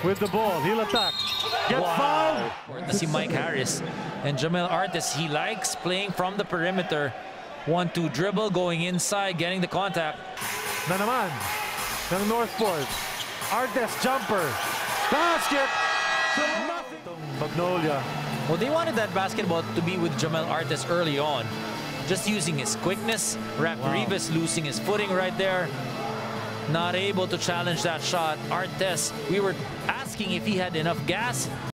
with the ball. He'll attack. Get fouled. Si Mike Harris and Jamel Artis, he likes playing from the perimeter. 1-2 dribble, going inside, getting the contact. Na naman ng NorthPort. Artis jumper. Basket. Magnolia. Well, they wanted that basketball to be with Jamel Artis early on. Just using his quickness. Rivas losing his footing right there. Not able to challenge that shot. Artis, we were asking if he had enough gas.